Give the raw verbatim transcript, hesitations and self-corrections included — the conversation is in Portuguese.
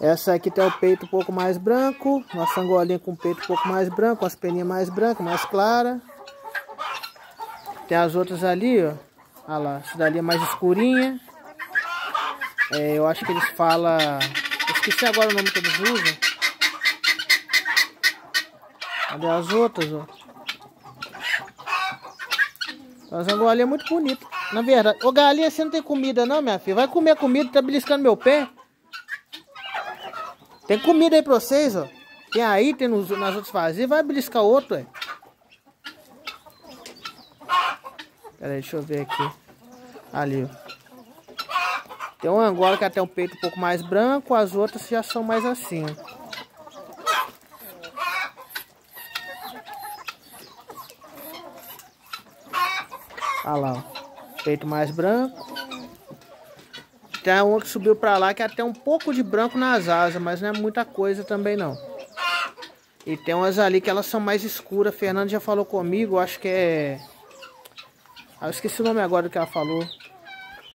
Essa aqui tem o peito um pouco mais branco. Uma sangolinha com o peito um pouco mais branco. As peninhas mais brancas, mais claras. Tem as outras ali, ó. Olha lá, essa dali é mais escurinha. É, eu acho que eles falam... Eu esqueci agora o nome que eles usam. Cadê as outras, ó? A zangolinha é muito bonita. Na verdade... Ô, galinha, você não tem comida não, minha filha? Vai comer comida, tá beliscando meu pé. Tem comida aí pra vocês, ó. Tem aí, tem nos, nas outras vazias. Vai beliscar outro, ué. Pera aí, deixa eu ver aqui. Ali, ó. Tem uma angola que até um peito um pouco mais branco. As outras já são mais assim, ó. Olha lá, ó. Peito mais branco. Tem uma que subiu pra lá que até um pouco de branco nas asas, mas não é muita coisa também não. E tem umas ali que elas são mais escuras. Fernando já falou comigo, acho que é... Ah, eu esqueci o nome agora do que ela falou.